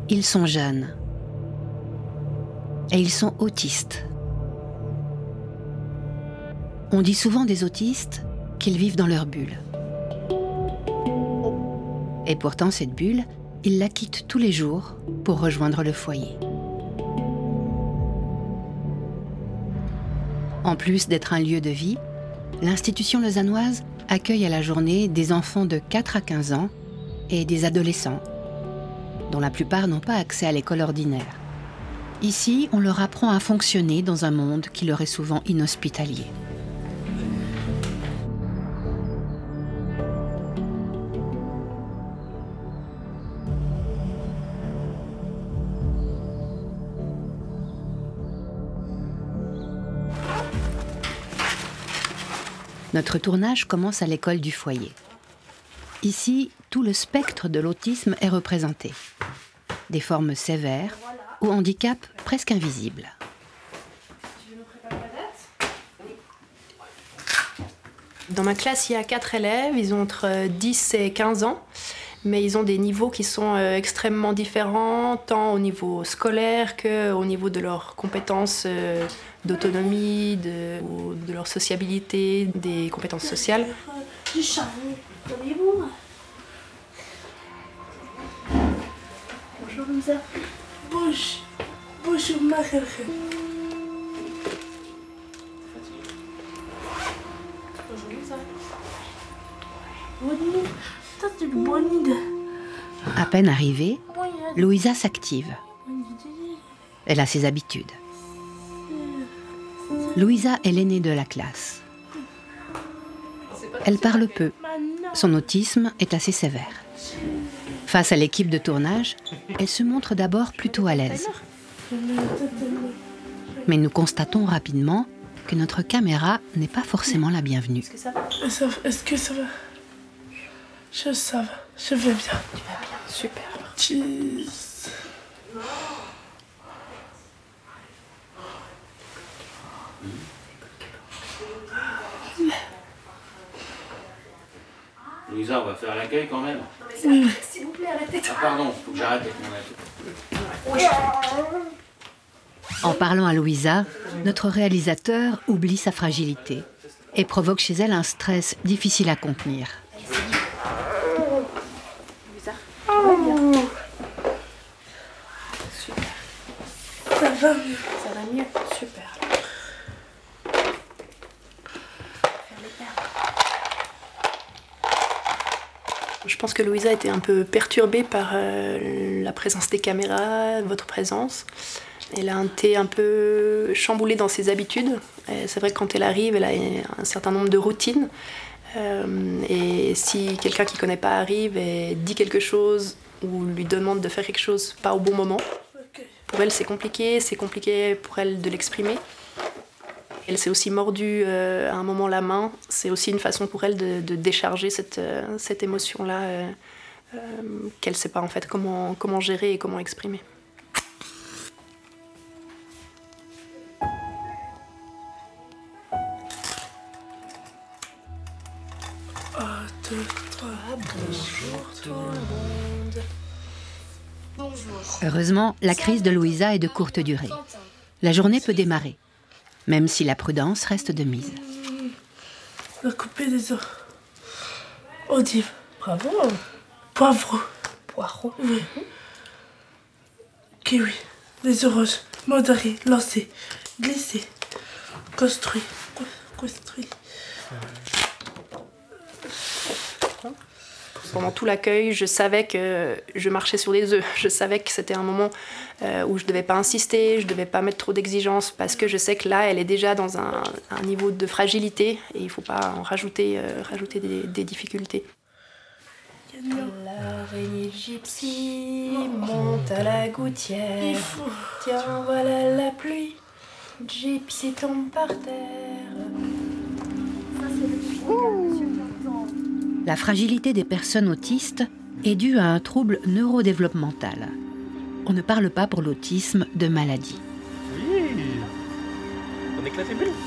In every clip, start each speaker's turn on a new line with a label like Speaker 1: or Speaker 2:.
Speaker 1: Ils sont jeunes. Et ils sont autistes. On dit souvent des autistes qu'ils vivent dans leur bulle. Et pourtant, cette bulle, ils la quittent tous les jours pour rejoindre le foyer. En plus d'être un lieu de vie, l'institution lausannoise accueille à la journée des enfants de 4 à 15 ans et des adolescents, dont la plupart n'ont pas accès à l'école ordinaire. Ici, on leur apprend à fonctionner dans un monde qui leur est souvent inhospitalier. Notre tournage commence à l'école du foyer. Ici, tout le spectre de l'autisme est représenté. Des formes sévères ou handicap presque invisibles.
Speaker 2: Dans ma classe, il y a 4 élèves, ils ont entre 10 et 15 ans, mais ils ont des niveaux qui sont extrêmement différents, tant au niveau scolaire qu'au niveau de leurs compétences d'autonomie, de leur sociabilité, des compétences sociales.
Speaker 3: Du charbon, donnez-vous. Bonjour, Lisa. Bonjour, Marie. Bonjour, Lisa. Bonne nuit. Ça, c'est une bonne idée.
Speaker 1: À peine arrivée, Louisa s'active. Elle a ses habitudes. Louisa est l'aînée de la classe. Elle parle peu. Son autisme est assez sévère. Face à l'équipe de tournage, elle se montre d'abord plutôt à l'aise. Mais nous constatons rapidement que notre caméra n'est pas forcément la bienvenue.
Speaker 3: Est-ce que ça va? Ça va, je vais bien.
Speaker 2: Tu vas bien, super.
Speaker 3: Cheese.
Speaker 4: Louisa, on va faire l'accueil quand même.
Speaker 3: Oui.
Speaker 2: S'il vous plaît, arrêtez.
Speaker 4: Ah pardon, faut que j'arrête avec mon acte.
Speaker 1: En parlant à Louisa, notre réalisateur oublie sa fragilité et provoque chez elle un stress difficile à contenir.
Speaker 2: Louisa, super.
Speaker 3: Ça va mieux.
Speaker 2: Ça va mieux, super. Je pense que Louisa était un peu perturbée par la présence des caméras, votre présence. Elle a été un peu chamboulée dans ses habitudes. C'est vrai que quand elle arrive, elle a un certain nombre de routines. Et si quelqu'un qui ne connaît pas arrive et dit quelque chose ou lui demande de faire quelque chose pas au bon moment, pour elle c'est compliqué pour elle de l'exprimer. Elle s'est aussi mordue à un moment la main. C'est aussi une façon pour elle de décharger cette émotion-là qu'elle ne sait pas en fait comment gérer et comment exprimer.
Speaker 3: Bonjour tout le monde. Bonjour.
Speaker 1: Heureusement, la crise de Louisa est de courte durée. La journée peut démarrer, même si la prudence reste de mise.
Speaker 3: La coupée des os. Olive. Bravo. Poivreau. Poireau. Oui. Kiwi. Les oranges. Mandarine. Lancé. Glissé. Construit.
Speaker 2: Pendant tout l'accueil, je savais que je marchais sur des œufs. Je savais que c'était un moment où je ne devais pas insister, je ne devais pas mettre trop d'exigences, parce que je sais que là, elle est déjà dans un niveau de fragilité et il ne faut pas en rajouter des difficultés. L'araignée gypsy monte à la gouttière. Tiens, voilà la pluie. Gypsy tombe par terre.
Speaker 1: La fragilité des personnes autistes est due à un trouble neurodéveloppemental. On ne parle pas pour l'autisme de maladie.
Speaker 5: Oui. On éclate les bulles.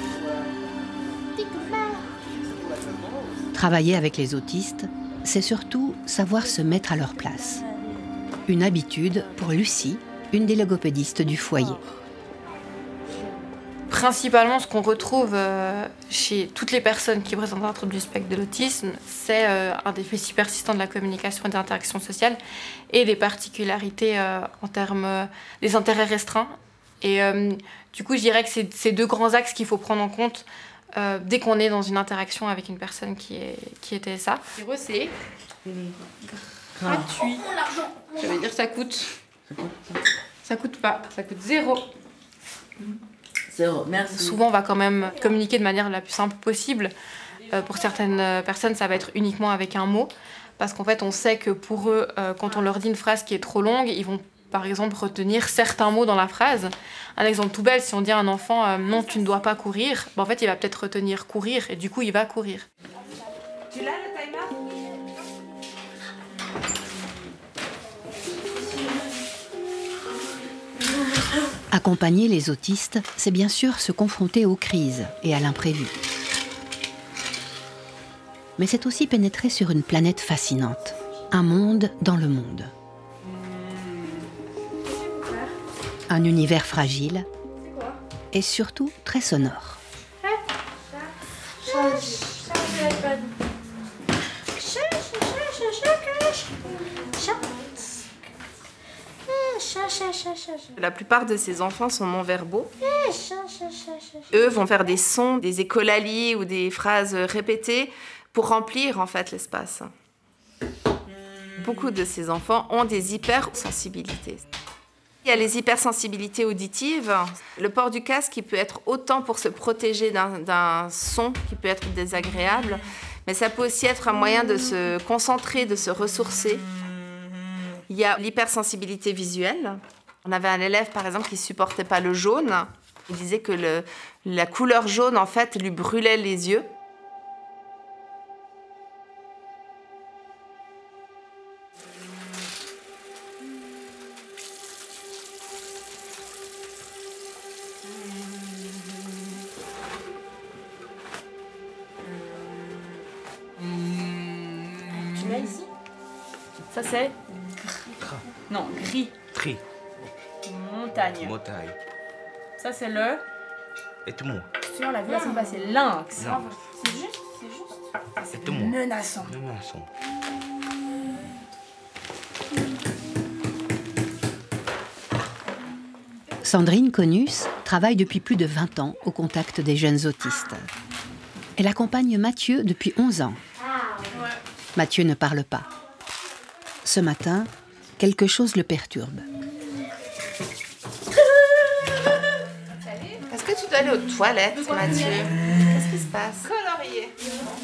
Speaker 1: Travailler avec les autistes, c'est surtout savoir se mettre à leur place. Une habitude pour Lucie, une des logopédistes du foyer.
Speaker 6: Principalement, ce qu'on retrouve chez toutes les personnes qui présentent un trouble du spectre de l'autisme, c'est un déficit persistant de la communication et de l'interaction sociale et des particularités en termes des intérêts restreints. Et du coup, je dirais que c'est ces deux grands axes qu'il faut prendre en compte dès qu'on est dans une interaction avec une personne qui est TSA. C'est gratuit. Ça veut dire que ça coûte. Ça coûte pas, ça coûte 0.
Speaker 7: 0, merci.
Speaker 6: Souvent, on va quand même communiquer de manière la plus simple possible. Pour certaines personnes, ça va être uniquement avec un mot. Parce qu'en fait, on sait que pour eux, quand on leur dit une phrase qui est trop longue, ils vont par exemple retenir certains mots dans la phrase. Un exemple tout bête, si on dit à un enfant non, tu ne dois pas courir, en fait, il va peut-être retenir courir et du coup, il va courir.
Speaker 7: Tu l'as le timer?
Speaker 1: Accompagner les autistes, c'est bien sûr se confronter aux crises et à l'imprévu. Mais c'est aussi pénétrer sur une planète fascinante, un monde dans le monde. Un univers fragile et surtout très sonore.
Speaker 8: La plupart de ces enfants sont non-verbaux. Eux vont faire des sons, des écolalies ou des phrases répétées pour remplir en fait l'espace. Beaucoup de ces enfants ont des hypersensibilités. Il y a les hypersensibilités auditives. Le port du casque qui peut être autant pour se protéger d'un son qui peut être désagréable, mais ça peut aussi être un moyen de se concentrer, de se ressourcer. Il y a l'hypersensibilité visuelle. On avait un élève, par exemple, qui ne supportait pas le jaune. Il disait que la couleur jaune, en fait, lui brûlait les yeux.
Speaker 7: Tu l'as ici? Ça c'est? Non, gris.
Speaker 5: Tri.
Speaker 7: Montagne.
Speaker 5: Montagne.
Speaker 7: Ça c'est le...
Speaker 5: Et tout le monde.
Speaker 7: Tu on l'a vu la semaine passée, lynx.
Speaker 5: Non.
Speaker 7: C'est juste, c'est juste.
Speaker 5: Et tout le monde.
Speaker 7: Menaçant.
Speaker 5: Menaçant.
Speaker 1: Sandrine Conus travaille depuis plus de 20 ans au contact des jeunes autistes. Elle accompagne Mathieu depuis 11 ans. Mathieu ne parle pas. Ce matin, quelque chose le perturbe.
Speaker 8: Est-ce que tu dois aller aux toilettes, Mathieu? Qu'est-ce qui se passe? Colorier.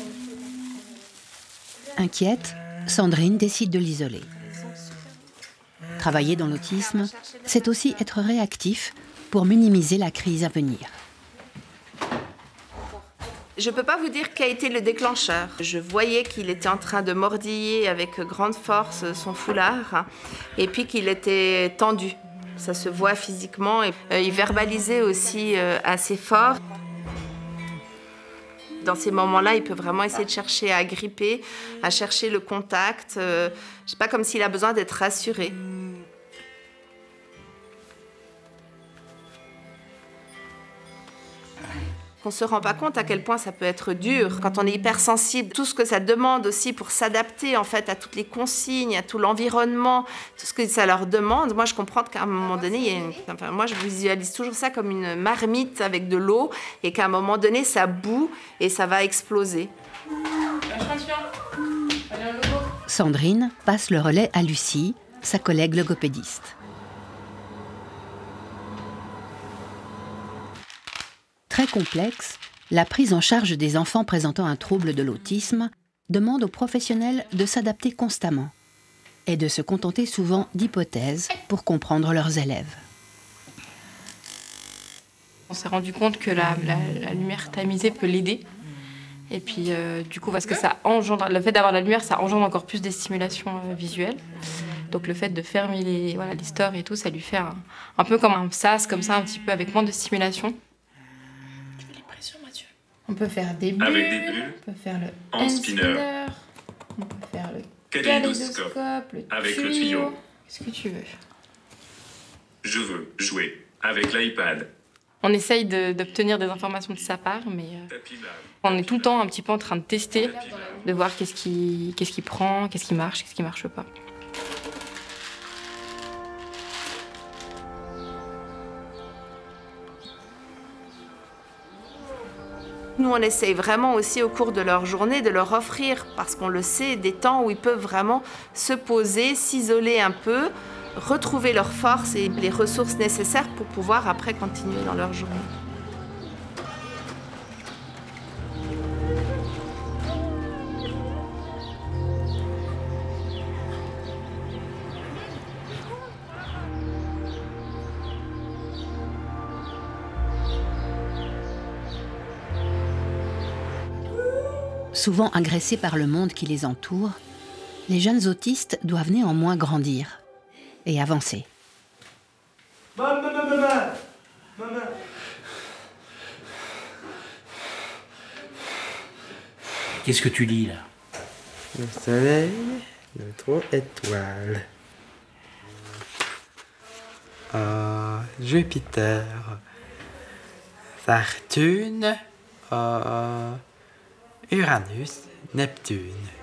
Speaker 1: Inquiète, Sandrine décide de l'isoler. Travailler dans l'autisme, c'est aussi être réactif pour minimiser la crise à venir.
Speaker 8: Je ne peux pas vous dire quel a été le déclencheur. Je voyais qu'il était en train de mordiller avec grande force son foulard et puis qu'il était tendu. Ça se voit physiquement et il verbalisait aussi assez fort. Dans ces moments-là, il peut vraiment essayer de chercher à agripper, à chercher le contact. Je sais pas, comme s'il a besoin d'être rassuré. On ne se rend pas compte à quel point ça peut être dur quand on est hypersensible. Tout ce que ça demande aussi pour s'adapter en fait à toutes les consignes, à tout l'environnement, tout ce que ça leur demande. Moi, je comprends qu'à un moment donné, il y a moi, je visualise toujours ça comme une marmite avec de l'eau et qu'à un moment donné, ça bout et ça va exploser.
Speaker 1: Sandrine passe le relais à Lucie, sa collègue logopédiste. Très complexe, la prise en charge des enfants présentant un trouble de l'autisme demande aux professionnels de s'adapter constamment et de se contenter souvent d'hypothèses pour comprendre leurs élèves.
Speaker 6: On s'est rendu compte que la lumière tamisée peut l'aider. Et puis, du coup, parce que ça engendre, le fait d'avoir la lumière, ça engendre encore plus des stimulations visuelles. Donc, le fait de fermer les stores et tout, ça lui fait un peu comme un sas, comme ça, un petit peu avec moins de stimulation. On peut faire des bulles,
Speaker 9: avec des bulles,
Speaker 6: on peut faire le
Speaker 9: en spinner,
Speaker 6: on peut faire le
Speaker 9: kaléidoscope,
Speaker 6: kaléidoscope, le
Speaker 9: avec le tuyau.
Speaker 6: Qu'est-ce que tu veux?
Speaker 9: Je veux jouer avec l'iPad.
Speaker 6: On essaye d'obtenir des informations de sa part, mais on est tout le temps un petit peu en train de tester, de voir qu'est-ce qu'il prend, qu'est-ce qui marche pas.
Speaker 8: Nous, on essaye vraiment aussi au cours de leur journée de leur offrir, parce qu'on le sait, des temps où ils peuvent vraiment se poser, s'isoler un peu, retrouver leurs forces et les ressources nécessaires pour pouvoir après continuer dans leur journée.
Speaker 1: Souvent agressés par le monde qui les entoure, les jeunes autistes doivent néanmoins grandir et avancer.
Speaker 5: Maman. Qu'est-ce que tu lis là?
Speaker 10: Le soleil, le 3 étoiles. Jupiter. Saturne. Uranus, Neptune.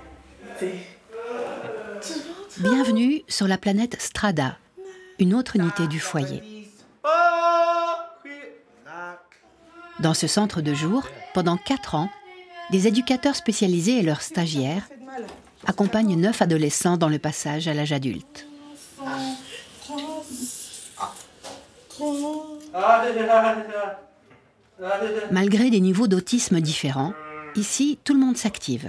Speaker 1: Bienvenue sur la planète Strada, une autre unité du foyer. Dans ce centre de jour, pendant 4 ans, des éducateurs spécialisés et leurs stagiaires accompagnent 9 adolescents dans le passage à l'âge adulte. Malgré des niveaux d'autisme différents, ici, tout le monde s'active.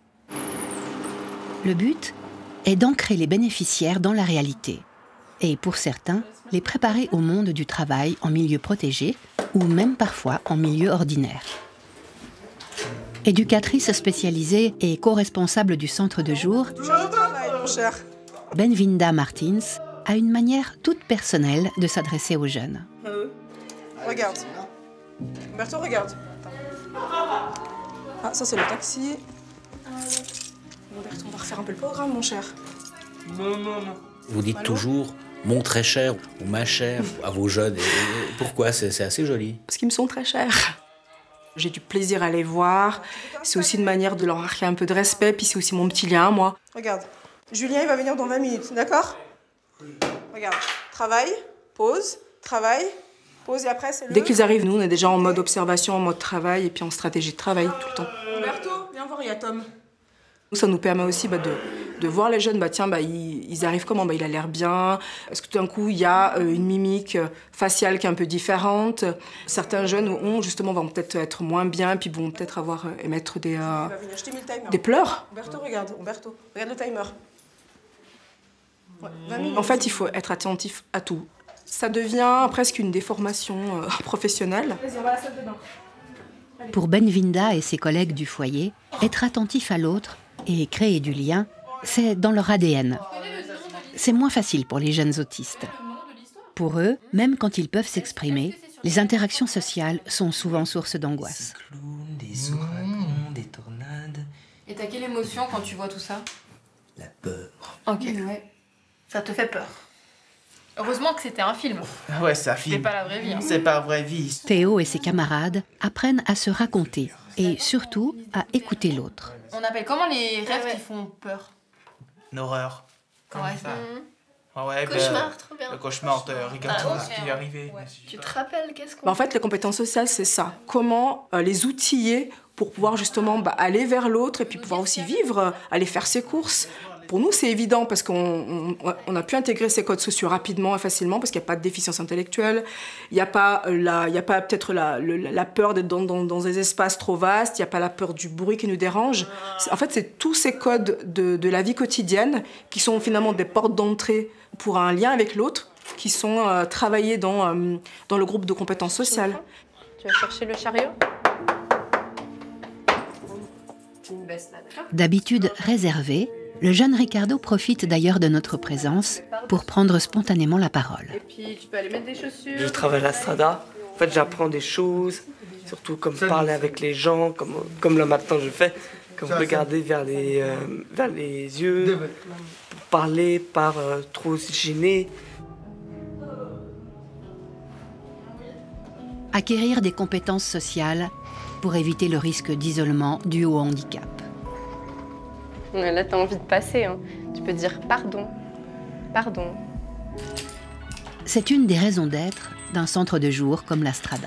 Speaker 1: Le but est d'ancrer les bénéficiaires dans la réalité et, pour certains, les préparer au monde du travail en milieu protégé ou même parfois en milieu ordinaire. Éducatrice spécialisée et co-responsable du centre de jour, Benvinda Martins a une manière toute personnelle de s'adresser aux jeunes.
Speaker 11: Regarde. Berto, regarde. Ah, ça c'est le taxi. Bon, Berto, on va refaire un peu le programme, mon cher.
Speaker 5: Vous dites toujours mon très cher ou ma chère à vos jeunes. Et pourquoi? C'est assez joli.
Speaker 11: Parce qu'ils me sont très chers. J'ai du plaisir à les voir. C'est aussi une manière de leur marquer un peu de respect. Puis c'est aussi mon petit lien, moi. Regarde, Julien, il va venir dans 20 minutes, d'accord? Regarde, travail, pause, travail, pause et après c'est le... Dès qu'ils arrivent, nous, on est déjà en mode observation, en mode travail et puis en stratégie de travail tout le temps. Roberto, viens voir, il y a Tom. Ça nous permet aussi de voir les jeunes, ils arrivent comment? Il a l'air bien. Est-ce que tout d'un coup, il y a une mimique faciale qui est un peu différente? Certains jeunes vont peut-être être moins bien, puis vont peut-être émettre des pleurs. Umberto, regarde le timer. Ouais, en fait, il faut être attentif à tout. Ça devient presque une déformation professionnelle. Vas-y, on va à la salle de bain.
Speaker 1: Pour Benvinda et ses collègues du foyer, être attentif à l'autre et créer du lien, c'est dans leur ADN. C'est moins facile pour les jeunes autistes. Pour eux, même quand ils peuvent s'exprimer, les interactions sociales sont souvent source d'angoisse.
Speaker 10: Des ouragans, des tornades.
Speaker 6: Et t'as quelle émotion quand tu vois tout ça?
Speaker 10: La peur.
Speaker 6: Ok. Ouais. Ça te fait peur. Heureusement que c'était un film.
Speaker 10: Ouais, c'est un film.
Speaker 6: C'est pas la vraie vie. Hein.
Speaker 10: C'est pas la vraie vie.
Speaker 1: Théo et ses camarades apprennent à se raconter et surtout à écouter l'autre.
Speaker 6: On appelle comment les rêves qui font peur?
Speaker 10: Une horreur.
Speaker 6: Ouais, ça.
Speaker 10: Ouais,
Speaker 2: Cauchemar, trop bien.
Speaker 10: Le cauchemar, regarde ce qui est arrivé.
Speaker 2: Ouais. Tu te rappelles qu'est-ce qu'on...
Speaker 11: En fait, les compétences sociales, c'est ça. Comment les outiller pour pouvoir justement aller vers l'autre et puis pouvoir aussi vivre, aller faire ses courses. Pour nous, c'est évident parce qu'on a pu intégrer ces codes sociaux rapidement et facilement parce qu'il n'y a pas de déficience intellectuelle, il n'y a pas peut-être la peur d'être dans des espaces trop vastes, il n'y a pas la peur du bruit qui nous dérange. En fait, c'est tous ces codes de la vie quotidienne qui sont finalement des portes d'entrée pour un lien avec l'autre, qui sont travaillés dans le groupe de compétences sociales.
Speaker 2: Tu vas chercher le chariot?
Speaker 1: D'habitude réservé, le jeune Ricardo profite d'ailleurs de notre présence pour prendre spontanément la parole.
Speaker 2: Et puis tu peux aller mettre des chaussures.
Speaker 12: Je travaille à la Strada. En fait, j'apprends des choses, surtout comme parler avec les gens, comme là maintenant je fais, comme regarder vers les yeux, parler, pas trop se gêner.
Speaker 1: Acquérir des compétences sociales pour éviter le risque d'isolement dû au handicap.
Speaker 6: Là, tu as envie de passer. Hein. Tu peux dire pardon, pardon.
Speaker 1: C'est une des raisons d'être d'un centre de jour comme la Strada.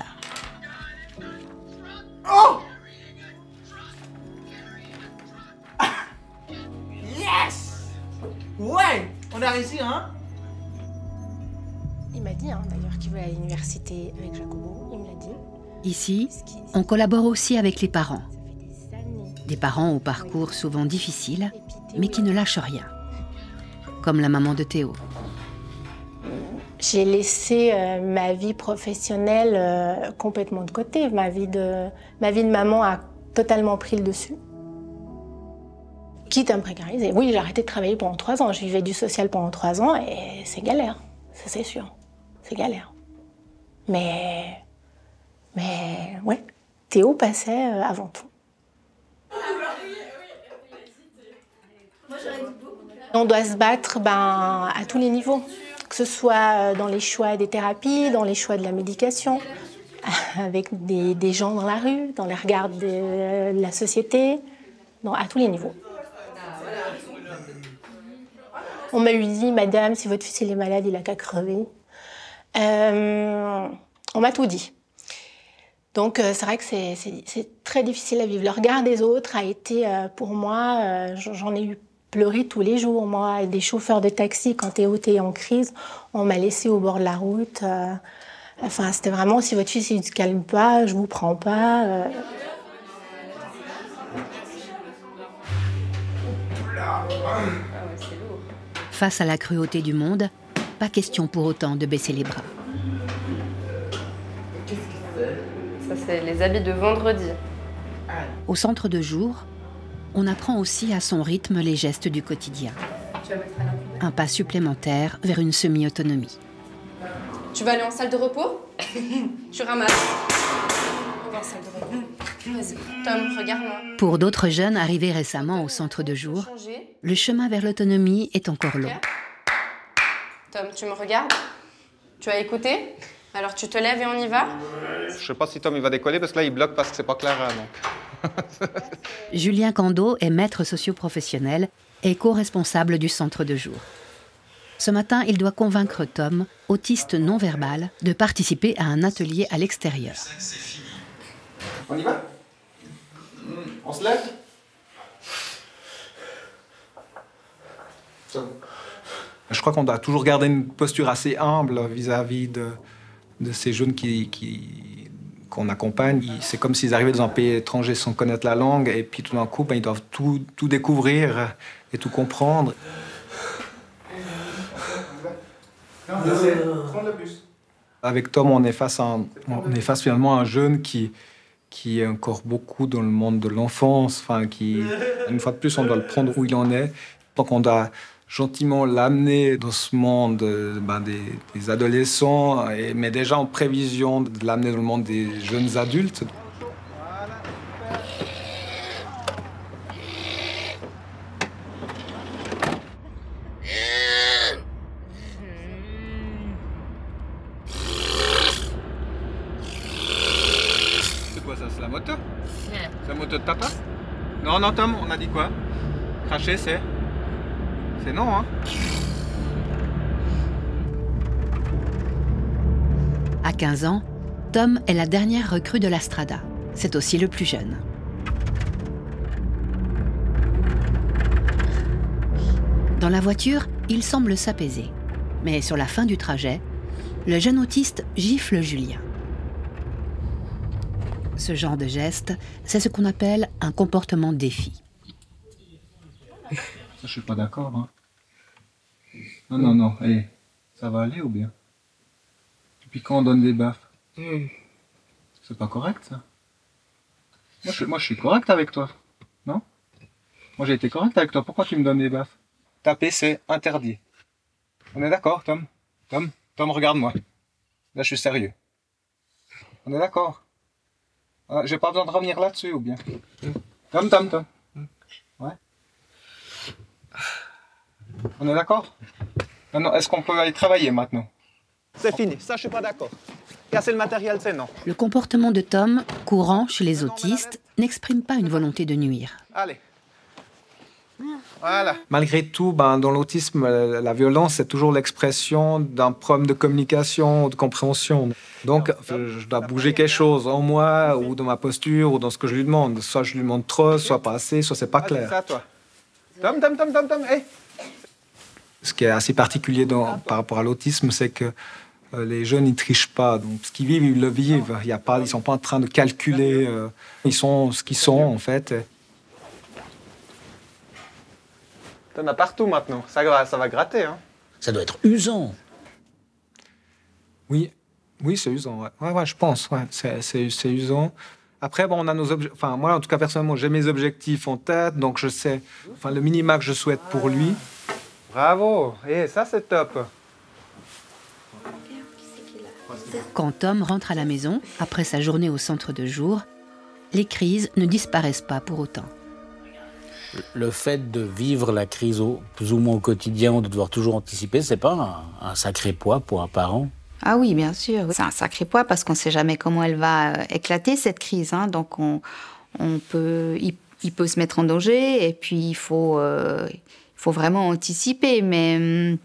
Speaker 10: Oh! Yes! Ouais! On a réussi, hein?
Speaker 13: Il m'a dit d'ailleurs qu'il veut aller à l'université avec Jacobo, il me l'a dit.
Speaker 1: Ici, on collabore aussi avec les parents. Des parents au parcours souvent difficile, mais qui ne lâchent rien. Comme la maman de Théo.
Speaker 13: J'ai laissé ma vie professionnelle complètement de côté. Ma vie de maman a totalement pris le dessus. Quitte à me précariser. Oui, j'ai arrêté de travailler pendant 3 ans. Je vivais du social pendant 3 ans et c'est galère, ça c'est sûr. C'est galère. Mais ouais, Théo passait avant tout. On doit se battre à tous les niveaux, que ce soit dans les choix des thérapies, dans les choix de la médication, avec des gens dans la rue, dans les regards de la société, à tous les niveaux. On m'a eu dit, madame, si votre fils il est malade, il a qu'à crever. On m'a tout dit. Donc c'est vrai que c'est très difficile à vivre. Le regard des autres a été, pour moi, j'en ai eu pleuré tous les jours. Moi, des chauffeurs de taxi, quand Théo était en crise, on m'a laissé au bord de la route. Enfin, c'était vraiment, si votre fils ne se calme pas, je vous prends pas.
Speaker 1: Face à la cruauté du monde, pas question pour autant de baisser les bras.
Speaker 6: Ça, c'est les habits de vendredi.
Speaker 1: Au centre de jour, on apprend aussi à son rythme les gestes du quotidien. Un pas supplémentaire vers une semi-autonomie.
Speaker 6: Tu vas aller en salle de repos? Tu ramasses. On va en salle de repos. Vas-y, Tom, regarde-moi.
Speaker 1: Pour d'autres jeunes arrivés récemment au centre de jour, le chemin vers l'autonomie est encore long.
Speaker 6: Tom, tu me regardes? Tu as écouté? Alors tu te lèves et on y va?
Speaker 14: Je sais pas si Tom il va décoller parce que là il bloque parce que c'est pas clair donc.
Speaker 1: Julien Cando est maître socio-professionnel et co-responsable du centre de jour. Ce matin, il doit convaincre Tom, autiste non-verbal, de participer à un atelier à l'extérieur.
Speaker 14: On y va? On se lève?
Speaker 15: Je crois qu'on doit toujours garder une posture assez humble vis-à-vis de ces jeunes qu'on accompagne. C'est comme s'ils arrivaient dans un pays étranger sans connaître la langue et puis tout d'un coup, ils doivent tout découvrir et tout comprendre. Avec Tom, on est face finalement à un jeune qui est encore beaucoup dans le monde de l'enfance, une fois de plus, on doit le prendre où il en est. Donc on doit gentiment l'amener dans ce monde des adolescents, mais déjà en prévision de l'amener dans le monde des jeunes adultes.
Speaker 14: C'est quoi ça? C'est la moto? C'est la moto de papa? Non, non, Tom, on a dit quoi? Cracher, c'est non, hein?
Speaker 1: À 15 ans, Tom est la dernière recrue de la Strada. C'est aussi le plus jeune. Dans la voiture, il semble s'apaiser. Mais sur la fin du trajet, le jeune autiste gifle Julien. Ce genre de geste, c'est ce qu'on appelle un comportement défi.
Speaker 15: Ça, je suis pas d'accord, hein. Non, allez, ça va aller ou bien? Depuis quand on donne des baffes? C'est pas correct, ça. Moi, je suis correct avec toi, non? Moi, j'ai été correct avec toi, pourquoi tu me donnes des baffes? Taper, c'est interdit. On est d'accord, Tom? Tom, regarde-moi. Là, je suis sérieux. On est d'accord? J'ai pas besoin de revenir là-dessus, ou bien? Tom. Ouais? On est d'accord? Non, est-ce qu'on peut aller travailler maintenant?
Speaker 14: C'est fini, ça je suis pas d'accord. Casser le matériel, c'est non.
Speaker 1: Le comportement de Tom, courant chez les autistes, n'exprime pas une volonté de nuire.
Speaker 14: Allez. Voilà. Malgré tout, dans l'autisme, la violence, c'est toujours l'expression d'un problème de communication ou de compréhension. Donc, je dois bouger quelque chose en moi, ou dans ma posture, ou dans ce que je lui demande. Soit je lui demande trop, soit pas assez, soit c'est pas clair. C'est à toi. Tom, hey. Ce qui est assez particulier par rapport à l'autisme, c'est que les jeunes, ils trichent pas. Donc, ce qu'ils vivent, ils le vivent. Ils sont pas en train de calculer. Ils sont ce qu'ils sont, en fait. T'en as partout maintenant. Ça va gratter, hein.
Speaker 5: Ça doit être usant.
Speaker 14: Oui, c'est usant. Ouais, je pense. Ouais, c'est usant. Après, on a nos objectifs. Enfin, moi, en tout cas, personnellement, j'ai mes objectifs en tête, donc je sais. Enfin, le minima que je souhaite pour lui. Bravo. Et ça, c'est top.
Speaker 1: Quand Tom rentre à la maison, après sa journée au centre de jour, les crises ne disparaissent pas pour autant.
Speaker 5: Le fait de vivre la crise plus ou moins au quotidien, de devoir toujours anticiper, c'est pas un sacré poids pour un parent?
Speaker 16: Ah oui, bien sûr. C'est un sacré poids parce qu'on ne sait jamais comment elle va éclater, cette crise. Hein. Donc, il peut se mettre en danger et puis il faut vraiment anticiper. Mais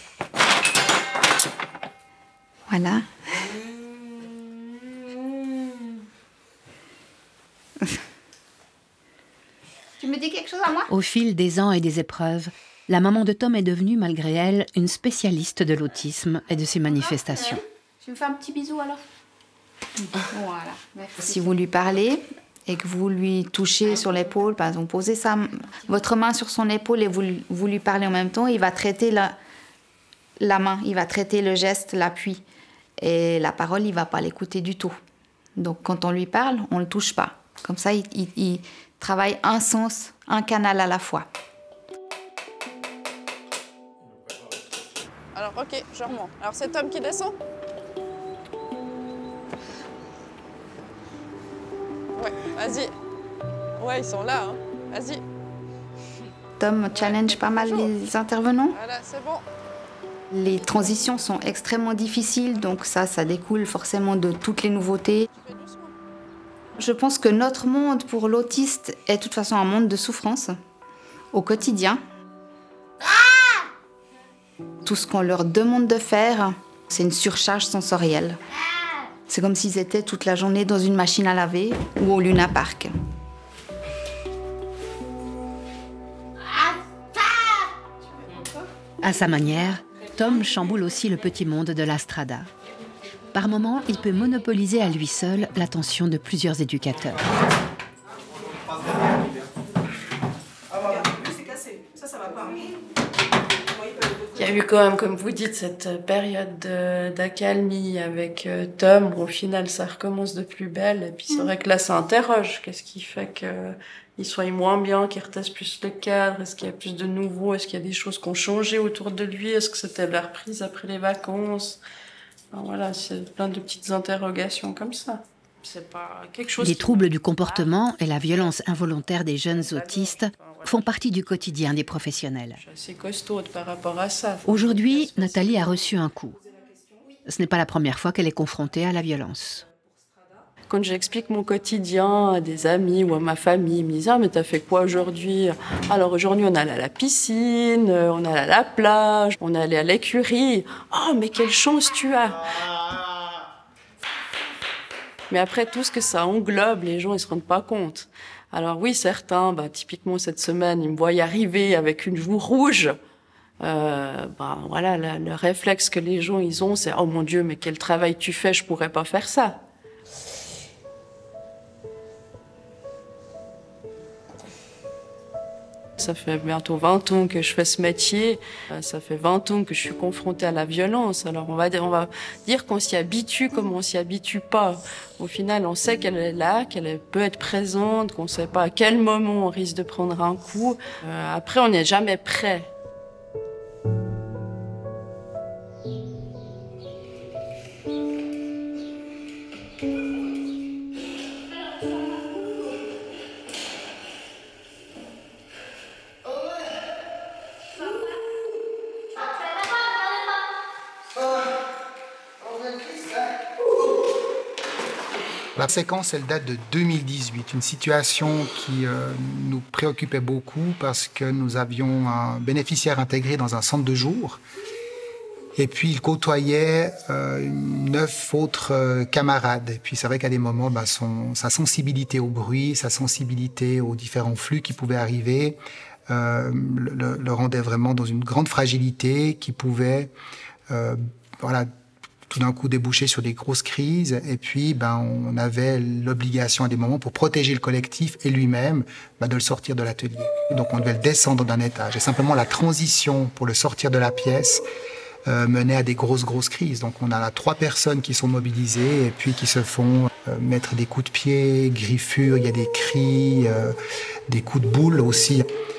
Speaker 16: voilà.
Speaker 6: Tu me dis quelque chose à moi?
Speaker 1: Au fil des ans et des épreuves, la maman de Tom est devenue, malgré elle, une spécialiste de l'autisme et de ses manifestations.
Speaker 6: Tu me fais un petit bisou alors? Voilà, merci.
Speaker 16: Si vous lui parlez et que vous lui touchez sur l'épaule, par exemple, posez votre main sur son épaule et vous lui parlez en même temps, il va traiter la main, il va traiter le geste, l'appui. Et la parole, il ne va pas l'écouter du tout. Donc quand on lui parle, on ne le touche pas. Comme ça, il travaille un sens, un canal à la fois.
Speaker 11: Alors, ok, je remonte. Alors, c'est Tom qui descend? Ouais, vas-y. Ouais, ils sont là, hein. Vas-y.
Speaker 16: Tom challenge pas mal les intervenants.
Speaker 11: Voilà, c'est bon.
Speaker 16: Les transitions sont extrêmement difficiles, donc ça découle forcément de toutes les nouveautés. Je pense que notre monde pour l'autiste est de toute façon un monde de souffrance au quotidien. Tout ce qu'on leur demande de faire, c'est une surcharge sensorielle. C'est comme s'ils étaient toute la journée dans une machine à laver ou au Luna Park.
Speaker 1: À sa manière, Tom chamboule aussi le petit monde de la strada. Par moments, il peut monopoliser à lui seul l'attention de plusieurs éducateurs.
Speaker 2: Il y a eu quand même, comme vous dites, cette période d'accalmie avec Tom. Bon, au final, ça recommence de plus belle. Et puis c'est vrai que là, ça interroge. Qu'est-ce qui fait qu'il soit moins bien, qu'il reteste plus le cadre? Est-ce qu'il y a plus de nouveau? Est-ce qu'il y a des choses qui ont changé autour de lui? Est-ce que c'était la reprise après les vacances? Enfin, voilà, c'est plein de petites interrogations comme ça. C'est pas quelque chose.
Speaker 1: Les troubles du comportement et la violence involontaire des jeunes autistes font partie du quotidien des professionnels.
Speaker 2: Je suis assez costaude par rapport à ça.
Speaker 1: Aujourd'hui, Nathalie a reçu un coup. Ce n'est pas la première fois qu'elle est confrontée à la violence.
Speaker 2: Quand j'explique mon quotidien à des amis ou à ma famille, ils me disent « Ah, mais t'as fait quoi aujourd'hui ?» Alors aujourd'hui, on est allé à la piscine, on est allé à la plage, on est allé à l'écurie. « Oh, mais quelle chance tu as !» Mais après, tout ce que ça englobe, les gens, ils se rendent pas compte. Alors oui, certains, typiquement cette semaine, ils me voient y arriver avec une joue rouge. Voilà, le réflexe que les gens, ils ont, c'est « Oh mon Dieu, mais quel travail tu fais, je pourrais pas faire ça !» Ça fait bientôt 20 ans que je fais ce métier. Ça fait 20 ans que je suis confrontée à la violence. Alors on va dire qu'on s'y habitue comme on s'y habitue pas. Au final, on sait qu'elle est là, qu'elle peut être présente, qu'on sait pas à quel moment on risque de prendre un coup. Après, on n'est jamais prêt.
Speaker 17: La séquence, elle date de 2018, une situation qui nous préoccupait beaucoup parce que nous avions un bénéficiaire intégré dans un centre de jour. Et puis, il côtoyait 9 autres camarades. Et puis, c'est vrai qu'à des moments, sa sensibilité au bruit, sa sensibilité aux différents flux qui pouvaient arriver, le rendait vraiment dans une grande fragilité qui pouvait, tout d'un coup déboucher sur des grosses crises. Et puis, on avait l'obligation à des moments, pour protéger le collectif et lui-même, de le sortir de l'atelier. Donc, on devait le descendre d'un étage. Et simplement, la transition pour le sortir de la pièce menait à des grosses crises. Donc on a là 3 personnes qui sont mobilisées et puis qui se font mettre des coups de pied, griffures, il y a des cris, des coups de boule aussi.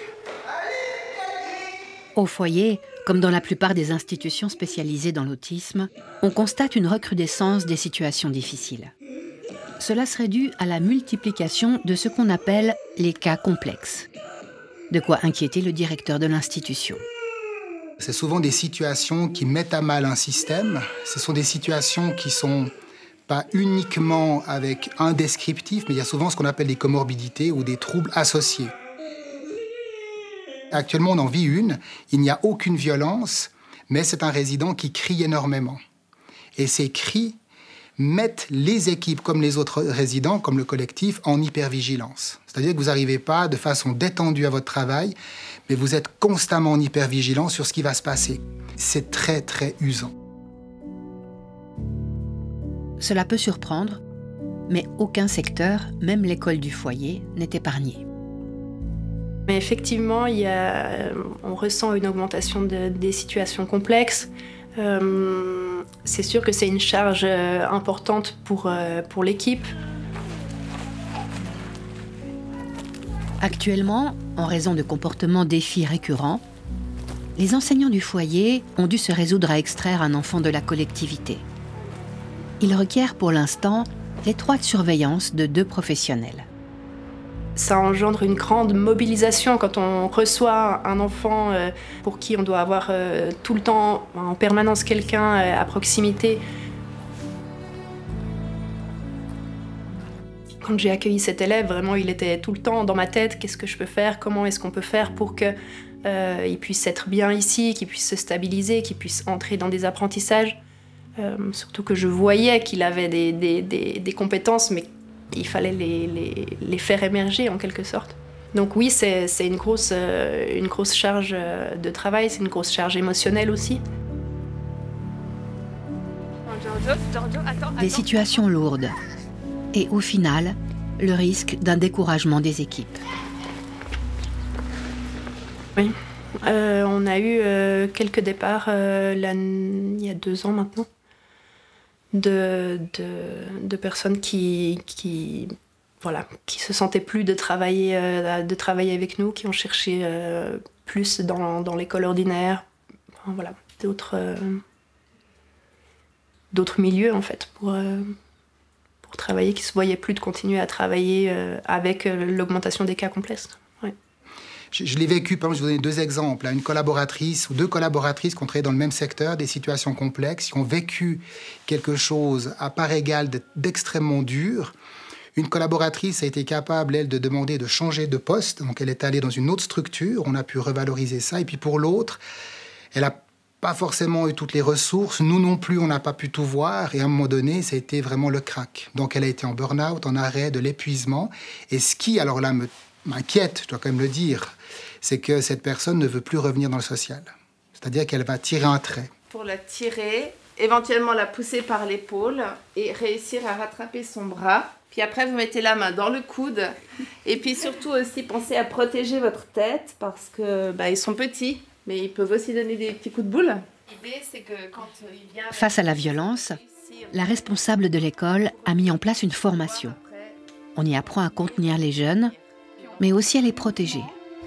Speaker 1: Au foyer, comme dans la plupart des institutions spécialisées dans l'autisme, on constate une recrudescence des situations difficiles. Cela serait dû à la multiplication de ce qu'on appelle les cas complexes. De quoi inquiéter le directeur de l'institution.
Speaker 17: C'est souvent des situations qui mettent à mal un système. Ce sont des situations qui ne sont pas uniquement avec un descriptif, mais il y a souvent ce qu'on appelle des comorbidités ou des troubles associés. Actuellement, on en vit une. Il n'y a aucune violence, mais c'est un résident qui crie énormément. Et ces cris mettent les équipes, comme les autres résidents, comme le collectif, en hypervigilance. C'est-à-dire que vous n'arrivez pas de façon détendue à votre travail, mais vous êtes constamment en hypervigilance sur ce qui va se passer. C'est très usant.
Speaker 1: Cela peut surprendre, mais aucun secteur, même l'école du foyer, n'est épargné.
Speaker 2: Mais effectivement, on ressent une augmentation des situations complexes. C'est sûr que c'est une charge importante pour l'équipe.
Speaker 1: Actuellement, en raison de comportements défis récurrents, les enseignants du foyer ont dû se résoudre à extraire un enfant de la collectivité. Ils requièrent pour l'instant l'étroite surveillance de 2 professionnels.
Speaker 2: Ça engendre une grande mobilisation quand on reçoit un enfant pour qui on doit avoir tout le temps, en permanence, quelqu'un à proximité. Quand j'ai accueilli cet élève, vraiment, il était tout le temps dans ma tête. Qu'est-ce que je peux faire? Comment est-ce qu'on peut faire pour qu'il puisse être bien ici, qu'il puisse se stabiliser, qu'il puisse entrer dans des apprentissages? Surtout que je voyais qu'il avait des compétences, mais il fallait les faire émerger en quelque sorte. Donc oui, c'est une grosse charge de travail, c'est une grosse charge émotionnelle aussi.
Speaker 1: Des situations lourdes. Et au final, le risque d'un découragement des équipes.
Speaker 2: Oui, on a eu quelques départs il y a 2 ans maintenant, de personnes qui se sentaient plus de travailler avec nous, qui ont cherché plus dans l'école ordinaire, enfin, voilà, d'autres milieux en fait pour travailler, qui ne se voyaient plus de continuer à travailler avec l'augmentation des cas complexes. Ouais.
Speaker 17: Je l'ai vécu, par exemple, je vais vous donner 2 exemples. Une collaboratrice ou 2 collaboratrices qui ont travaillé dans le même secteur, des situations complexes, qui ont vécu quelque chose à part égale d'extrêmement dur. Une collaboratrice a été capable, elle, de demander de changer de poste. Donc, elle est allée dans une autre structure. On a pu revaloriser ça. Et puis, pour l'autre, elle a pas forcément eu toutes les ressources. Nous non plus, on n'a pas pu tout voir. Et à un moment donné, ça a été vraiment le crack. Donc, elle a été en burn-out, en arrêt, de l'épuisement. Et ce qui, alors là, m'inquiète, je dois quand même le dire, c'est que cette personne ne veut plus revenir dans le social. C'est-à-dire qu'elle va tirer un trait.
Speaker 8: Pour la tirer, éventuellement la pousser par l'épaule et réussir à rattraper son bras. Puis après, vous mettez la main dans le coude. Et puis surtout aussi, pensez à protéger votre tête parce que ils sont petits. Mais ils peuvent aussi donner des petits coups de boule. L'idée, c'est que quand il vient...
Speaker 1: Face à la violence, la responsable de l'école a mis en place une formation. On y apprend à contenir les jeunes, mais aussi à les protéger.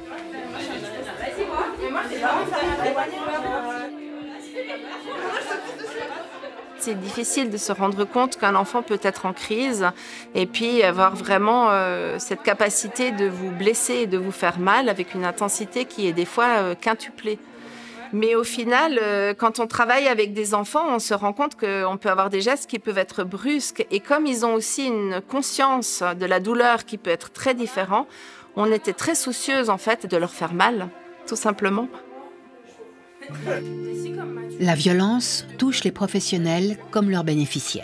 Speaker 8: C'est difficile de se rendre compte qu'un enfant peut être en crise et puis avoir vraiment cette capacité de vous blesser et de vous faire mal avec une intensité qui est des fois quintuplée. Mais au final, quand on travaille avec des enfants, on se rend compte qu'on peut avoir des gestes qui peuvent être brusques. Et comme ils ont aussi une conscience de la douleur qui peut être très différente, on était très soucieuse en fait de leur faire mal, tout simplement.
Speaker 1: La violence touche les professionnels comme leurs bénéficiaires.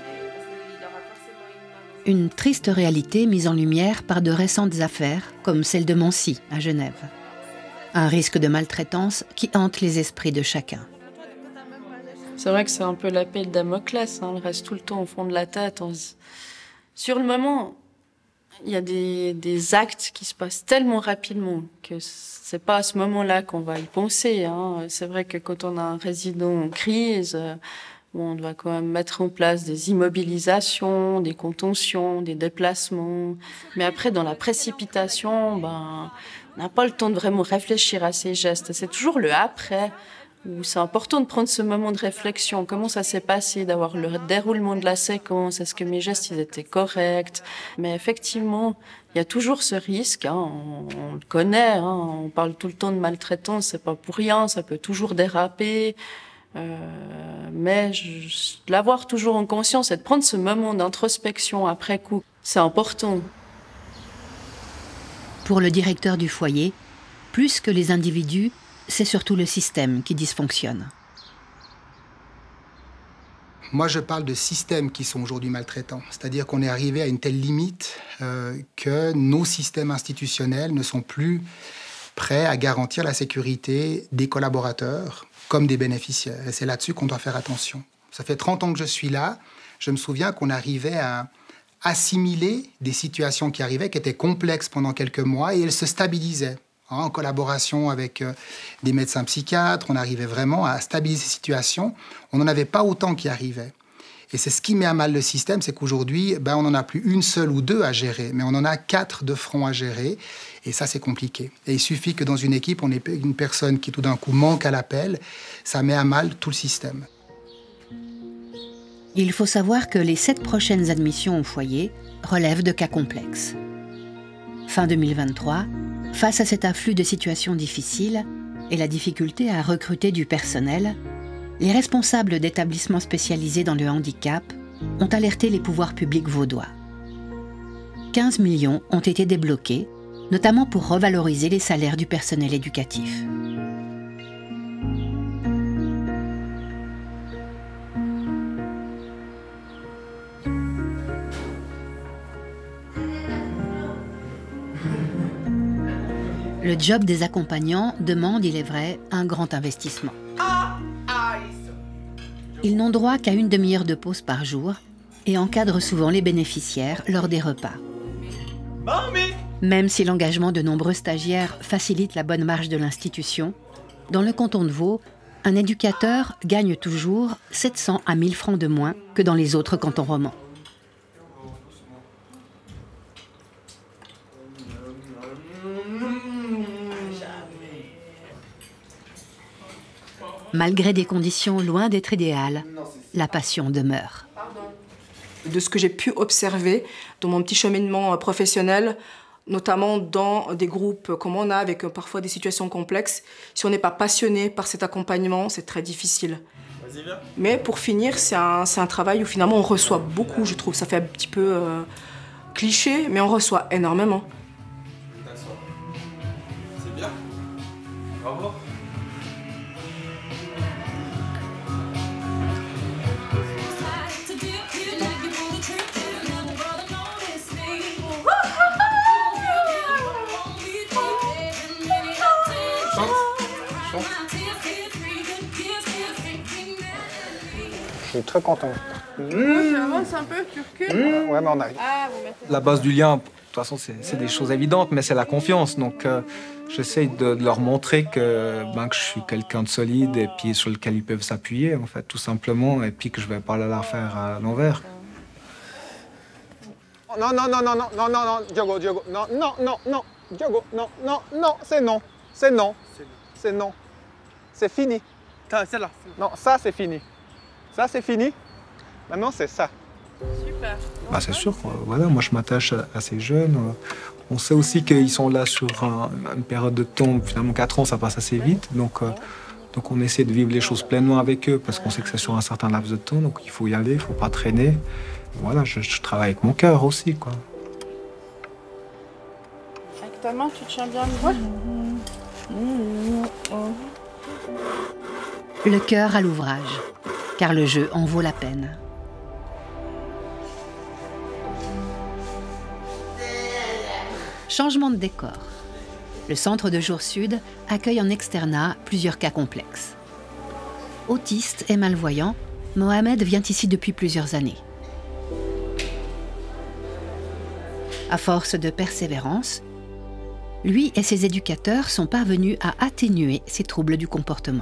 Speaker 1: Une triste réalité mise en lumière par de récentes affaires, comme celle de Mancy, à Genève. Un risque de maltraitance qui hante les esprits de chacun.
Speaker 7: C'est vrai que c'est un peu l'épée de Damoclès, hein, on reste tout le temps au fond de la tête. Sur le moment, il y a des actes qui se passent tellement rapidement que c'est pas à ce moment-là qu'on va y penser. Hein. C'est vrai que quand on a un résident en crise, on doit quand même mettre en place des immobilisations, des contentions, des déplacements. Mais après, dans la précipitation, on n'a pas le temps de vraiment réfléchir à ces gestes. C'est toujours le après où c'est important de prendre ce moment de réflexion. Comment ça s'est passé, d'avoir le déroulement de la séquence, est-ce que mes gestes ils étaient corrects? Mais effectivement, il y a toujours ce risque, hein, on le connaît, hein, on parle tout le temps de maltraitance, c'est pas pour rien, ça peut toujours déraper. Mais l'avoir toujours en conscience et de prendre ce moment d'introspection après coup, c'est important.
Speaker 1: Pour le directeur du foyer, plus que les individus, c'est surtout le système qui dysfonctionne.
Speaker 17: Moi, je parle de systèmes qui sont aujourd'hui maltraitants. C'est-à-dire qu'on est arrivé à une telle limite que nos systèmes institutionnels ne sont plus prêts à garantir la sécurité des collaborateurs comme des bénéficiaires. Et c'est là-dessus qu'on doit faire attention. Ça fait 30 ans que je suis là. Je me souviens qu'on arrivait à assimiler des situations qui arrivaient, qui étaient complexes pendant quelques mois, et elles se stabilisaient. En collaboration avec des médecins psychiatres, on arrivait vraiment à stabiliser ces situations. On n'en avait pas autant qui arrivaient. Et c'est ce qui met à mal le système, c'est qu'aujourd'hui, on n'en a plus une seule ou deux à gérer, mais on en a 4 de front à gérer. Et ça, c'est compliqué. Et il suffit que dans une équipe, on ait une personne qui tout d'un coup manque à l'appel, ça met à mal tout le système.
Speaker 1: Il faut savoir que les 7 prochaines admissions au foyer relèvent de cas complexes. Fin 2023, face à cet afflux de situations difficiles et la difficulté à recruter du personnel, les responsables d'établissements spécialisés dans le handicap ont alerté les pouvoirs publics vaudois. 15 millions ont été débloqués, notamment pour revaloriser les salaires du personnel éducatif. Le job des accompagnants demande, il est vrai, un grand investissement. Ils n'ont droit qu'à une demi-heure de pause par jour et encadrent souvent les bénéficiaires lors des repas. Même si l'engagement de nombreux stagiaires facilite la bonne marche de l'institution, dans le canton de Vaud, un éducateur gagne toujours 700 à 1000 francs de moins que dans les autres cantons romans. Malgré des conditions loin d'être idéales, la passion demeure.
Speaker 11: De ce que j'ai pu observer dans mon petit cheminement professionnel, notamment dans des groupes comme on a, avec parfois des situations complexes, si on n'est pas passionné par cet accompagnement, c'est très difficile. Mais pour finir, c'est un travail où finalement on reçoit beaucoup, je trouve. Ça fait un petit peu cliché, mais on reçoit énormément.
Speaker 4: C'est bien. Bravo.
Speaker 14: Je suis très content.
Speaker 3: Tu avances un peu, tu recules.
Speaker 14: Ouais, mais on arrive.
Speaker 3: Ah, vous mettez...
Speaker 14: La base du lien, de toute façon, c'est des choses évidentes, mais c'est la confiance. Donc, j'essaye de leur montrer que je suis quelqu'un de solide et puis sur lequel ils peuvent s'appuyer, en fait, tout simplement, et puis que je vais pas leur faire à l'envers.
Speaker 10: Non, non, non, non, non, non, non, non, Diogo, Diogo, non, non, non, non, Diogo, non, non, non, c'est non, c'est non, c'est non, c'est fini. C'est là. Non, ça c'est fini. Ça c'est fini. Maintenant c'est ça.
Speaker 3: Super.
Speaker 14: C'est sûr, voilà, moi je m'attache à ces jeunes. On sait aussi qu'ils sont là sur une période de temps, finalement 4 ans ça passe assez vite, donc Donc on essaie de vivre les choses pleinement avec eux parce qu'on sait que c'est sur un certain laps de temps, donc il faut y aller, il ne faut pas traîner. Voilà, je travaille avec mon cœur aussi, quoi.
Speaker 7: Avec ta main, tu tiens bien le voile.
Speaker 1: Le cœur à l'ouvrage, car le jeu en vaut la peine. Changement de décor. Le centre de jour sud accueille en externat plusieurs cas complexes. Autiste et malvoyant, Mohamed vient ici depuis plusieurs années. À force de persévérance, lui et ses éducateurs sont parvenus à atténuer ces troubles du comportement.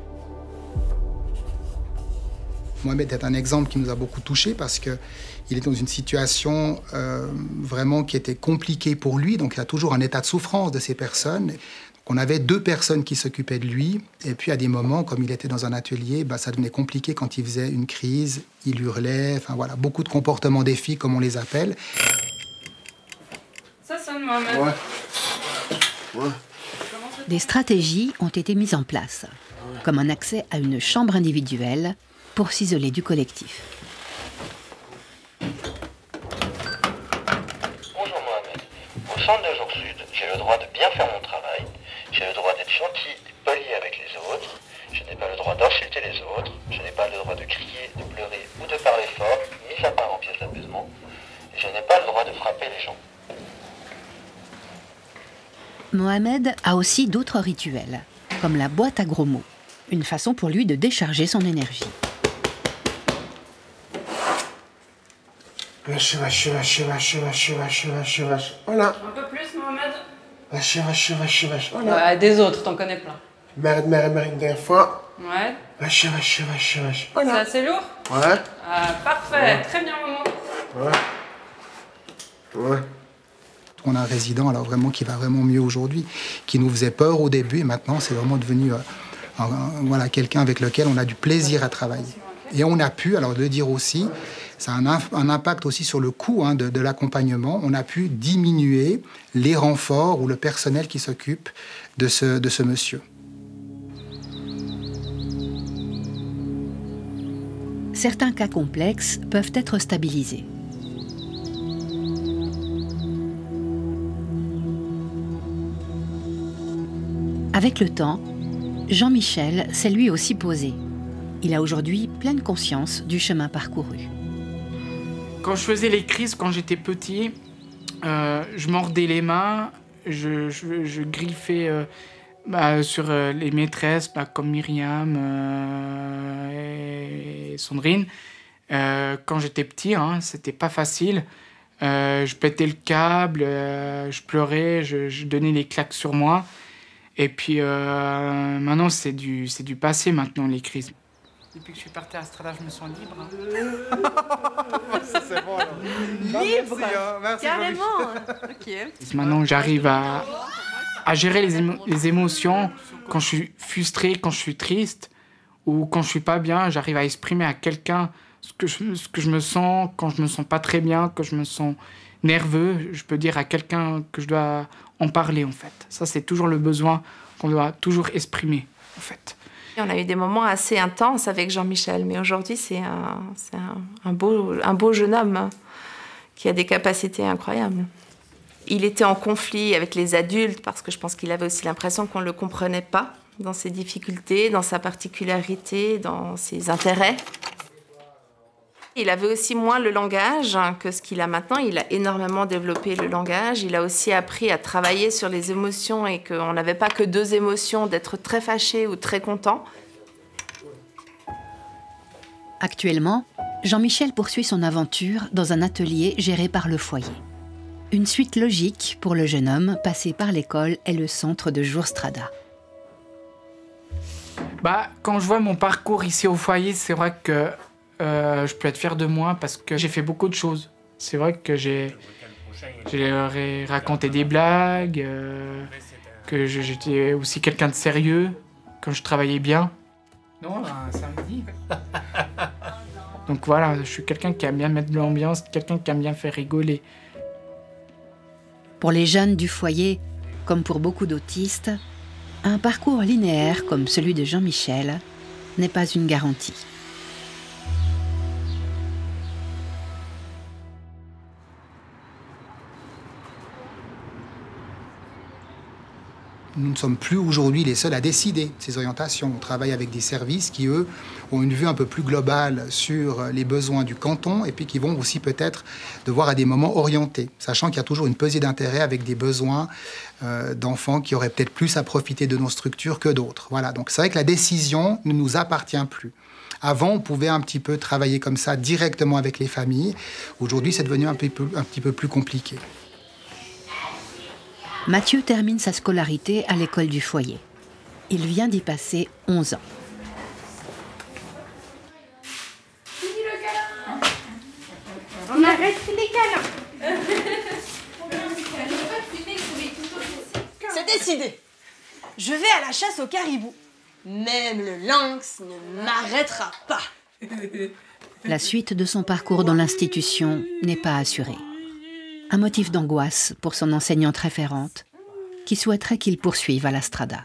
Speaker 17: Mohamed est un exemple qui nous a beaucoup touchés parce qu'il est dans une situation vraiment qui était compliquée pour lui. Donc il y a toujours un état de souffrance de ces personnes. Donc, on avait 2 personnes qui s'occupaient de lui. Et puis à des moments, comme il était dans un atelier, ça devenait compliqué quand il faisait une crise. Il hurlait, enfin voilà, beaucoup de comportements défis comme on les appelle.
Speaker 7: Ça sonne, Mohamed.
Speaker 17: Ouais.
Speaker 1: Des stratégies ont été mises en place, comme un accès à une chambre individuelle pour s'isoler du collectif.
Speaker 18: Bonjour Mohamed. Au centre de jour sud, j'ai le droit de bien faire mon travail. J'ai le droit d'être gentil et poli avec les autres. Je n'ai pas le droit d'insulter les autres. Je n'ai pas le droit de crier, de pleurer ou de parler fort, mis à part en pièces d'apaisement. Et je n'ai pas le droit de frapper les gens.
Speaker 1: Mohamed a aussi d'autres rituels, comme la boîte à gros mots, une façon pour lui de décharger son énergie.
Speaker 3: Vache. Voilà.
Speaker 7: Un peu plus, Mohamed.
Speaker 3: Vache. Voilà.
Speaker 7: Ouais, des autres, t'en connais plein.
Speaker 3: Merde, une dernière fois.
Speaker 7: Ouais.
Speaker 3: Vache. Voilà.
Speaker 7: C'est assez lourd?
Speaker 3: Ouais.
Speaker 7: Parfait.
Speaker 3: Ouais.
Speaker 7: Très bien, maman.
Speaker 3: Ouais.
Speaker 17: On a un résident alors vraiment qui va vraiment mieux aujourd'hui, qui nous faisait peur au début et maintenant c'est vraiment devenu voilà, quelqu'un avec lequel on a du plaisir à travailler. Et on a pu, alors de dire aussi, ça a un impact aussi sur le coût de l'accompagnement, on a pu diminuer les renforts ou le personnel qui s'occupe de ce monsieur.
Speaker 1: Certains cas complexes peuvent être stabilisés. Avec le temps, Jean-Michel s'est lui aussi posé. Il a aujourd'hui pleine conscience du chemin parcouru.
Speaker 19: Quand je faisais les crises, quand j'étais petit, je mordais les mains, je griffais sur les maîtresses comme Myriam et Sandrine. Quand j'étais petit, c'était pas facile. Je pétais le câble, je pleurais, je donnais des claques sur moi. Et puis maintenant, c'est du passé maintenant, les crises. Depuis que je suis parti à Strada, je me sens libre.
Speaker 10: Ça, c'est bon, alors.
Speaker 7: Libre,
Speaker 10: merci,
Speaker 7: carrément. Ok.
Speaker 19: Maintenant, j'arrive à gérer les émotions. Quand je suis frustré, quand je suis triste ou quand je suis pas bien, j'arrive à exprimer à quelqu'un ce que je me sens. Quand je me sens pas très bien, que je me sens nerveux, je peux dire à quelqu'un que je dois en parler, en fait. Ça, c'est toujours le besoin qu'on doit toujours exprimer, en fait.
Speaker 8: On a eu des moments assez intenses avec Jean-Michel, mais aujourd'hui, c'est un beau jeune homme qui a des capacités incroyables. Il était en conflit avec les adultes parce que je pense qu'il avait aussi l'impression qu'on ne le comprenait pas dans ses difficultés, dans sa particularité, dans ses intérêts. Il avait aussi moins le langage que ce qu'il a maintenant. Il a énormément développé le langage. Il a aussi appris à travailler sur les émotions et qu'on n'avait pas que 2 émotions, d'être très fâché ou très content.
Speaker 1: Actuellement, Jean-Michel poursuit son aventure dans un atelier géré par le foyer. Une suite logique pour le jeune homme passé par l'école et le centre de jour Strada.
Speaker 19: Quand je vois mon parcours ici au foyer, c'est vrai que je peux être fier de moi parce que j'ai fait beaucoup de choses. C'est vrai que j'ai raconté des blagues, que j'étais aussi quelqu'un de sérieux, que je travaillais bien. Non, un samedi. Donc voilà, je suis quelqu'un qui aime bien mettre de l'ambiance, quelqu'un qui aime bien faire rigoler.
Speaker 1: Pour les jeunes du foyer, comme pour beaucoup d'autistes, Un parcours linéaire comme celui de Jean-Michel n'est pas une garantie.
Speaker 17: Nous ne sommes plus aujourd'hui les seuls à décider ces orientations. On travaille avec des services qui, eux, ont une vue un peu plus globale sur les besoins du canton et puis qui vont aussi peut-être devoir à des moments orienter, sachant qu'il y a toujours une pesée d'intérêt avec des besoins d'enfants qui auraient peut-être plus à profiter de nos structures que d'autres. Voilà, donc c'est vrai que la décision ne nous appartient plus. Avant, on pouvait un petit peu travailler comme ça directement avec les familles. Aujourd'hui, c'est devenu un petit peu plus compliqué.
Speaker 1: Mathieu termine sa scolarité à l'école du foyer. Il vient d'y passer 11 ans.
Speaker 3: Fini le câlin. On arrête les câlins.
Speaker 11: C'est décidé. Je vais à la chasse au caribou. Même le lynx ne m'arrêtera pas.
Speaker 1: La suite de son parcours dans l'institution n'est pas assurée. Un motif d'angoisse pour son enseignante référente, qui souhaiterait qu'il poursuive à la Strada.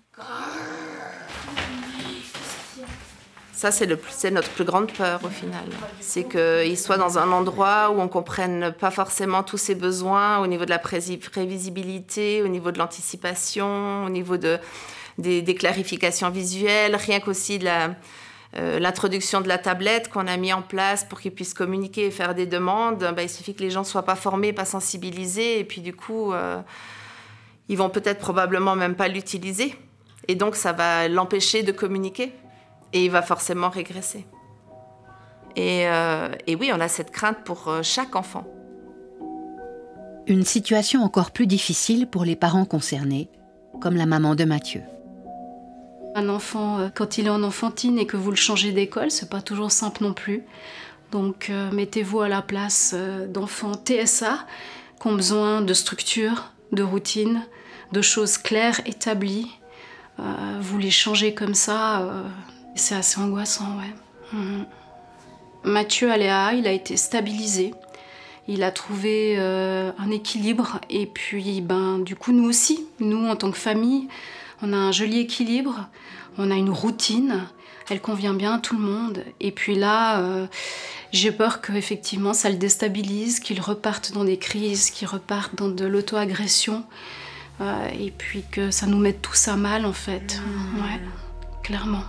Speaker 8: Ça, c'est notre plus grande peur au final. C'est qu'il soit dans un endroit où on ne comprenne pas forcément tous ses besoins, au niveau de la prévisibilité, au niveau de l'anticipation, au niveau des clarifications visuelles, rien qu'aussi de l'introduction de la tablette qu'on a mis en place pour qu'ils puissent communiquer et faire des demandes. Il suffit que les gens ne soient pas formés, pas sensibilisés, et puis du coup, ils vont peut-être probablement même pas l'utiliser. Et donc, ça va l'empêcher de communiquer, et il va forcément régresser. Et oui, on a cette crainte pour chaque enfant.
Speaker 1: Une situation encore plus difficile pour les parents concernés, comme la maman de Mathieu.
Speaker 20: Un enfant, quand il est en enfantine et que vous le changez d'école, c'est pas toujours simple non plus. Donc mettez-vous à la place d'enfants TSA qui ont besoin de structure, de routine, de choses claires, établies. Vous les changez comme ça, c'est assez angoissant, ouais. Mathieu Aléa, il a été stabilisé. Il a trouvé un équilibre et puis du coup nous aussi, nous en tant que famille, on a un joli équilibre, on a une routine, elle convient bien à tout le monde. Et puis là, j'ai peur qu'effectivement ça le déstabilise, qu'il reparte dans des crises, qu'il reparte dans de l'auto-agression, et puis que ça nous mette tous à mal en fait. Ouais, clairement.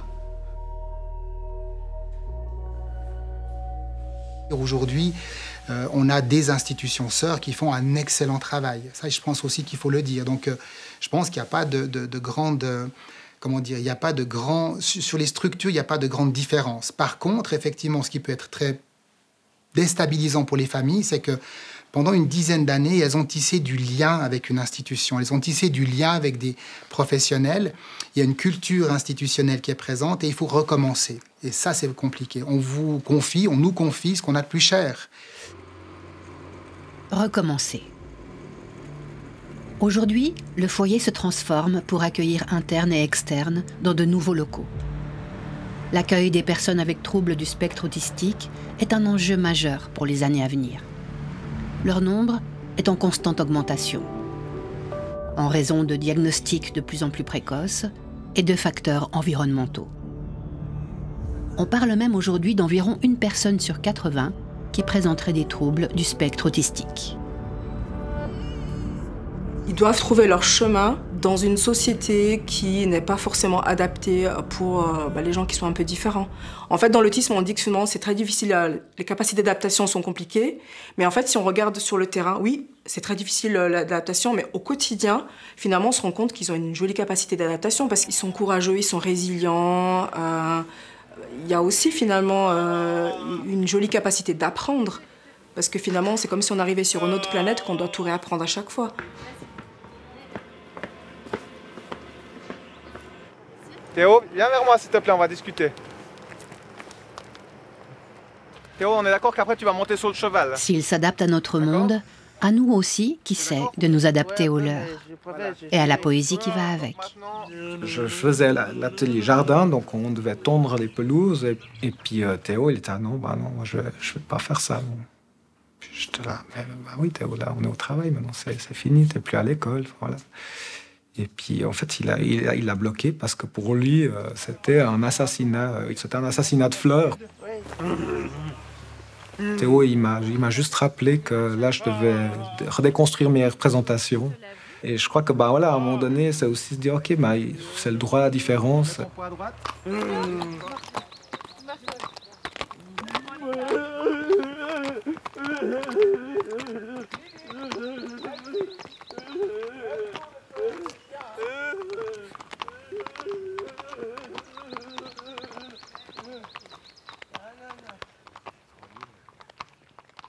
Speaker 17: Aujourd'hui, on a des institutions sœurs qui font un excellent travail. Ça, je pense aussi qu'il faut le dire. Donc, je pense qu'il n'y a pas de grande... Comment dire, il n'y a pas de grand... Sur les structures, il n'y a pas de grande différence. Par contre, effectivement, ce qui peut être très déstabilisant pour les familles, c'est que pendant une dizaine d'années, elles ont tissé du lien avec une institution. Elles ont tissé du lien avec des professionnels. Il y a une culture institutionnelle qui est présente et il faut recommencer. Et ça, c'est compliqué. On nous confie ce qu'on a de plus cher.
Speaker 1: Recommencer. Aujourd'hui, le foyer se transforme pour accueillir internes et externes dans de nouveaux locaux. L'accueil des personnes avec troubles du spectre autistique est un enjeu majeur pour les années à venir. Leur nombre est en constante augmentation, en raison de diagnostics de plus en plus précoces et de facteurs environnementaux. On parle même aujourd'hui d'environ 1 personne sur 80 qui présenterait des troubles du spectre autistique.
Speaker 11: Ils doivent trouver leur chemin dans une société qui n'est pas forcément adaptée pour les gens qui sont un peu différents. En fait, dans l'autisme, on dit que souvent c'est très difficile, les capacités d'adaptation sont compliquées, mais en fait, si on regarde sur le terrain, oui, c'est très difficile l'adaptation, mais au quotidien, finalement, on se rend compte qu'ils ont une jolie capacité d'adaptation parce qu'ils sont courageux, ils sont résilients. Il y a aussi finalement une jolie capacité d'apprendre, parce que finalement, c'est comme si on arrivait sur une autre planète qu'on doit tout réapprendre à chaque fois.
Speaker 10: Théo, viens vers moi s'il te plaît, on va discuter. Théo, on est d'accord qu'après tu vas monter sur le cheval.
Speaker 1: S'ils s'adaptent à notre monde, à nous aussi, qui sait, de nous adapter au leur. Et à la poésie qui va avec.
Speaker 14: Je faisais l'atelier jardin, donc on devait tondre les pelouses. Et puis Théo, il était non, moi je vais pas faire ça. Puis j'étais là, mais oui Théo, là on est au travail maintenant, c'est fini, t'es plus à l'école, voilà. Et puis, en fait, il l'a bloqué parce que pour lui, c'était un assassinat. C'était un assassinat de fleurs. Théo, il m'a juste rappelé que là, je devais redéconstruire mes représentations. Et je crois que, bah voilà, à un moment donné, c'est aussi se dire, ok, bah, c'est le droit à la différence.